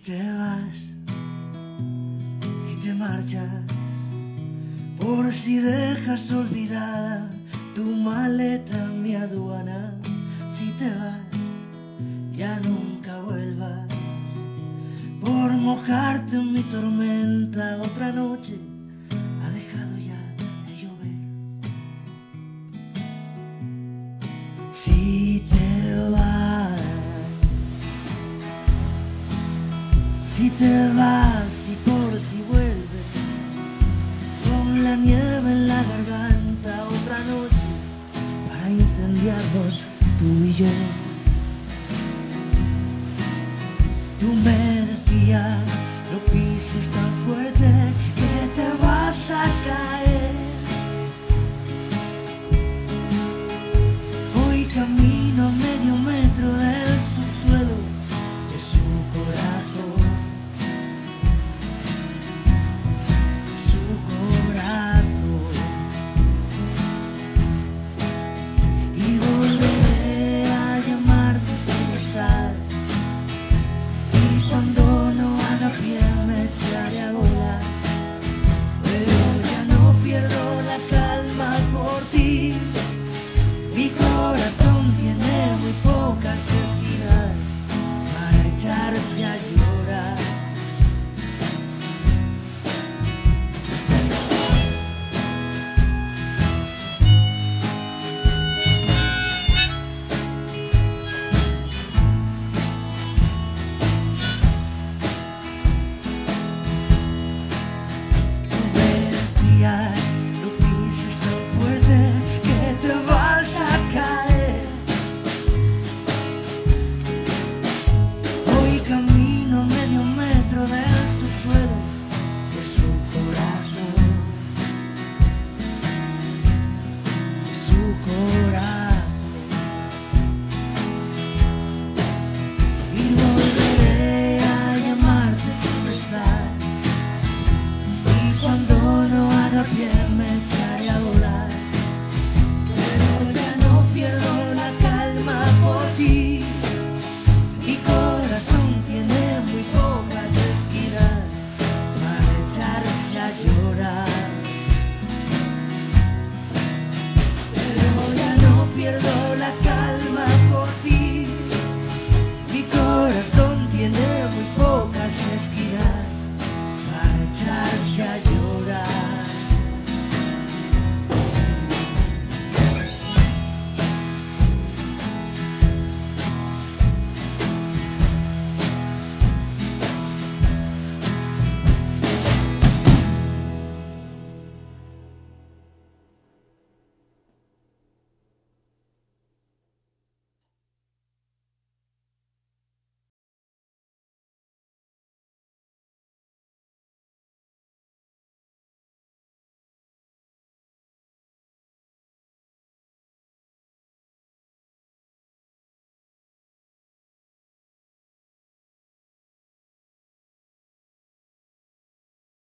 te vas, si te marchas, por si dejas olvidada tu maleta, mi aduana, si te vas, ya nunca vuelvas, por mojarte en mi tormenta, otra noche ha dejado ya de llover. Si te vas, si te vas y por si vuelves, con la nieve en la garganta, otra noche para incendiarnos tú y yo. Tú me